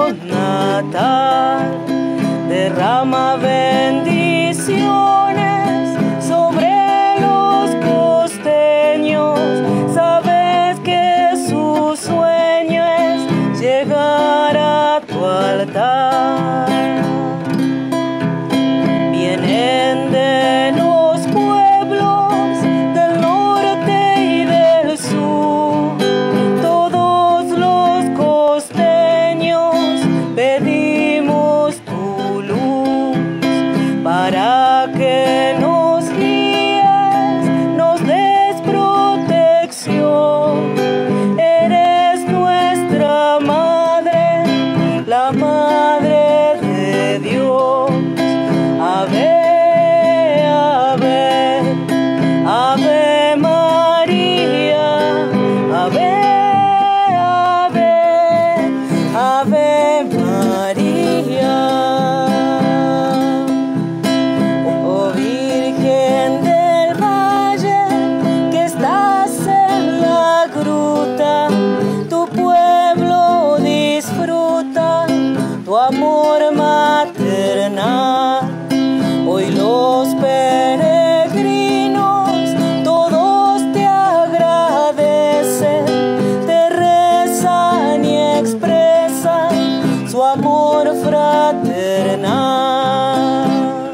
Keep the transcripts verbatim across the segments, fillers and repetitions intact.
natal, derrama bendiciones sobre los costeños. Sabes que su sueño es llegar a tu altar. Vienen de los pueblos del norte y del sur, todos los costeños pedimos tu luz para que nos guíes, nos des protección. Eres nuestra madre, la madre de Dios. Ave, ave, ave María, ave, ave, ave María. Oh Virgen del Valle, que estás en la gruta, tu pueblo disfruta tu amor maternal. Hoy los peregrinos todos te agradecen, te rezan y expresan su amor fraternal.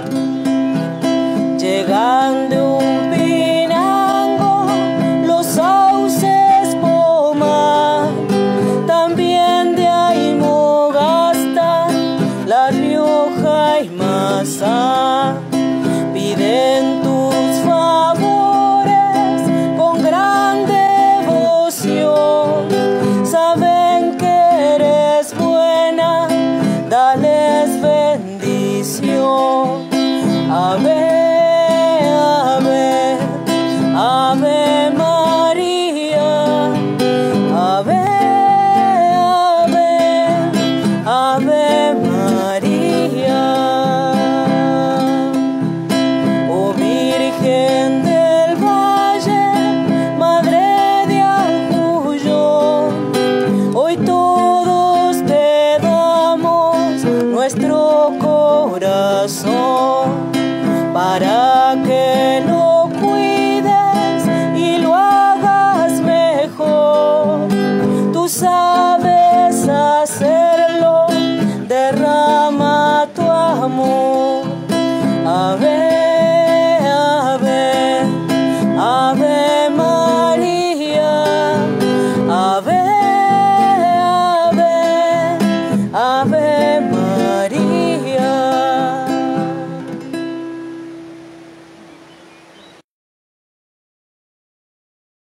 Llegan de un Pinango los sauces Pomar, también de Aymogasta, La Rioja y Mazá. Piden tus favores con gran devoción, saben que eres buena, dales bendición. Ave, ave, ave María, ave, ave, ave María. Virgen del Valle, Madre de Ajullón, hoy todos te damos nuestro corazón para que lo cuides y lo hagas mejor. Tú sabes hacerlo, derrama tu amor. A ver,